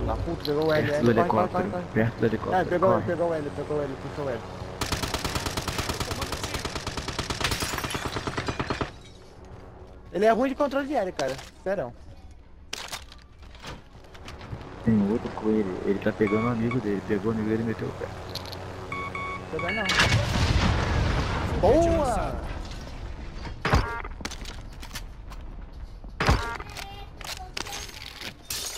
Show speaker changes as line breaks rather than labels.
Da puta, pegou o L,
Perto do
L, corre,
helicóptero.
corre.
Perto do
Ah,
helicóptero.
pegou ele,
Corre.
pegou ele, pegou ele, puxou ele. Ele é ruim de controle de aéreo, cara. Esperão.
Tem outro com ele. Ele tá pegando um amigo dele. Pegou o amigo dele e meteu o pé.
Não pegou não. Boa!